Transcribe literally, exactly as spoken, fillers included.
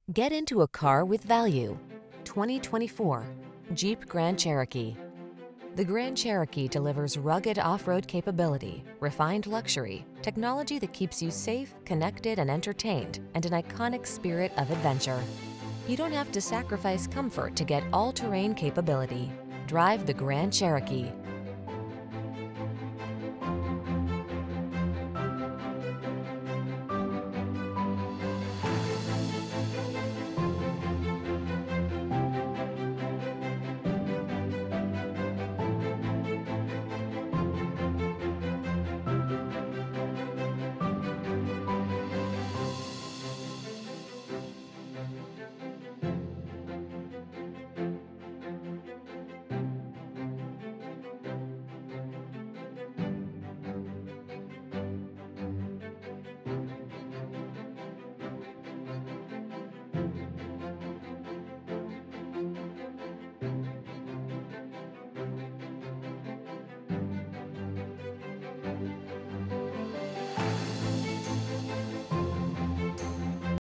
Get into a car with value. twenty twenty-four Jeep Grand Cherokee. The Grand Cherokee delivers rugged off-road capability, refined luxury, technology that keeps you safe, connected, and entertained, and an iconic spirit of adventure. You don't have to sacrifice comfort to get all-terrain capability. Drive the Grand Cherokee.